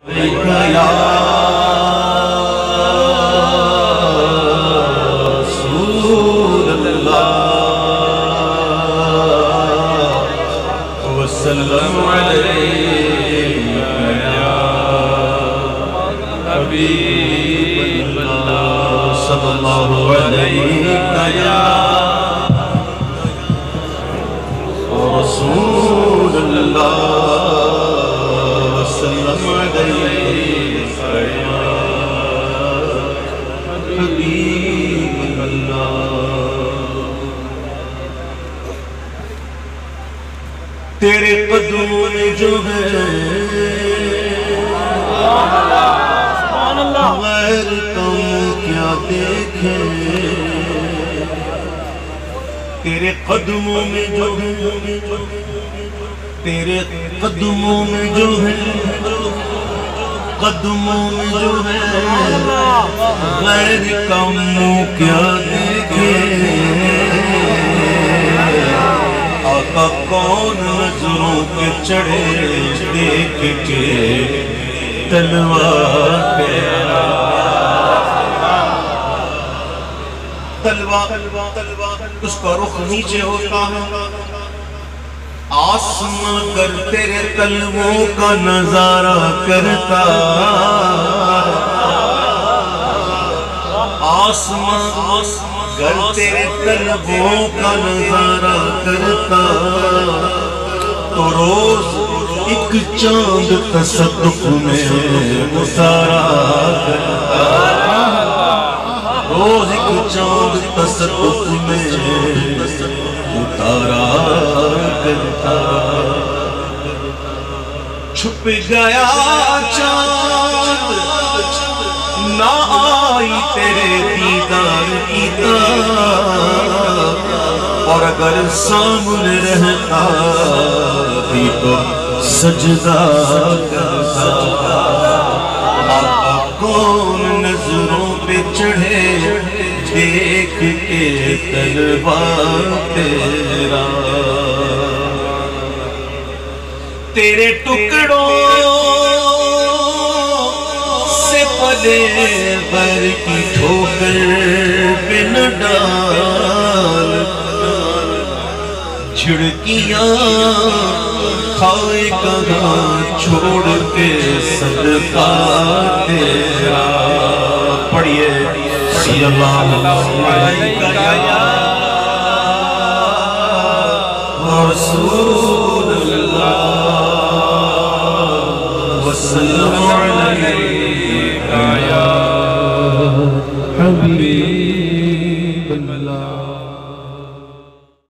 یا رسول اللہ وسلم علیہ یا حبیب اللہ صلی اللہ علیہ یا رسول اللہ وسلم علیہ یا حبیب اللہ تیرے قدموں میں جو ہے غیر تم کیا دیکھے تیرے قدموں میں جو ہے تیرے قدموں میں جو ہے قدموں میں جو ہے غیر کم کیا دیکھے آقا کون نظروں کے چڑھے دیکھ کے تلوار تیرا تلوار اس کا رخ نیچے ہوتا ہے آسمان کر تیرے تلووں کا نظارہ کرتا آسمان گر تیرے تلووں کا نظارہ کرتا تو روز ایک چاند تصدق میں مظاہرہ کرتا روز ایک چاند تصدق میں اتارا کرتا چھپ گیا چاند نہ آئی تیرے دیدار کی طرف اور اگر سامنے رہتا بھی تو سجدہ کرتا آقا کون نظروں پہ چڑھے دیکھ کے تلوار تیرا تیرے ٹکڑوں سے پلے بر کی ٹھوکر پہ نہ ڈال جھڑکیاں کھائے کہاں چھوڑ کے صدقہ تیرا پڑھئے صلی اللہ علیہ یا رسول اللہ وسلم علیہ یا حبیب اللہ